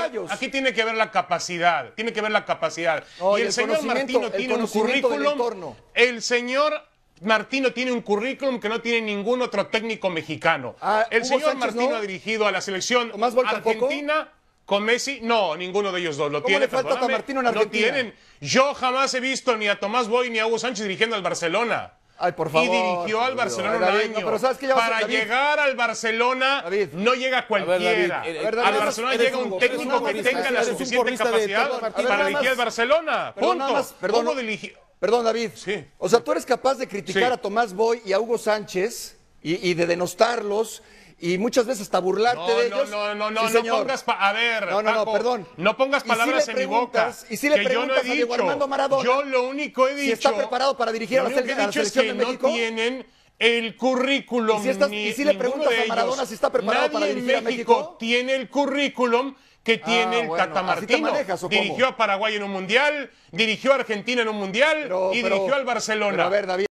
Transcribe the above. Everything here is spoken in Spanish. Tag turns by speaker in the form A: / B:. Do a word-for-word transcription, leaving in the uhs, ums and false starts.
A: uruguayos.
B: Aquí tiene que ver la capacidad, tiene que ver la capacidad.
A: No,
B: y
A: y
B: el,
A: el
B: señor
A: conocimiento-
B: Martino
A: el
B: tiene un
A: conocimiento del
B: currículum.
A: entorno.
B: El señor Martino tiene un currículum que no tiene ningún otro técnico mexicano.
A: Ah,
B: el
A: Hugo
B: señor
A: Sánchez,
B: Martino
A: ¿no?
B: ha dirigido a la selección
A: ¿Tomás Boy tampoco?
B: argentina con Messi. No, ninguno de ellos dos lo
A: ¿Cómo
B: tiene.
A: le falta a
B: perdóname,
A: Martino en
B: no
A: Argentina?
B: tienen. Yo jamás he visto ni a Tomás Boy ni a Hugo Sánchez dirigiendo al Barcelona.
A: Ay, por favor.
B: Y dirigió al
A: Ay,
B: Barcelona un
A: David,
B: año.
A: no, pero ¿sabes qué? Ya vas a-
B: Para
A: David.
B: llegar al Barcelona
A: David.
B: no llega cualquiera.
C: David, eh,
A: a ver, David,
B: al
A: nada
B: Barcelona
C: más,
B: llega
C: eres
B: un
C: un-
B: técnico
C: eres un
B: que
C: porrista,
B: tenga la
C: eres un
B: suficiente
C: porrista de
B: capacidad
C: Tata Martino.
A: A ver,
B: para
A: nada
B: dirigir al
A: más.
B: Barcelona.
A: Perdón,
B: Punto.
A: nada más, perdón,
B: ¿Cómo
A: no-
B: dirigi-
A: Perdón, David.
B: Sí.
A: O sea, tú eres capaz de criticar
B: Sí.
A: a Tomás Boy y a Hugo Sánchez y, y de denostarlos y muchas veces hasta burlarte
B: No,
A: de
B: no,
A: ellos.
B: no, no,
A: Sí,
B: no, no
A: señor.
B: pongas, pa- a ver,
A: No, no, no,
B: Paco,
A: perdón.
B: no pongas
A: Y si
B: palabras
A: le
B: en mi boca,
A: preguntas- y si le
B: que yo no he
A: preguntas a Diego
B: dicho.
A: Armando Maradona
B: Yo lo único he dicho.
A: si está preparado para dirigir a
B: lo
A: la,
B: único que
A: sele-
B: he
A: a la
B: dicho es
A: selección
B: que
A: de México.
B: no tienen el currículum.
A: ¿Y si estás-
B: ni
A: y si le
B: ninguno
A: preguntas
B: de
A: a Maradona
B: ellos.
A: si está preparado
B: Nadie
A: para dirigir a
B: en México
A: México?
B: tiene el currículum que tiene
A: Ah,
B: el
A: bueno,
B: Tata
A: ¿así te
B: Martino.
A: manejas o cómo?
B: Dirigió a Paraguay en un mundial, dirigió a Argentina en un mundial
A: Pero-
B: y
A: pero-
B: dirigió al Barcelona.
A: pero a ver, David.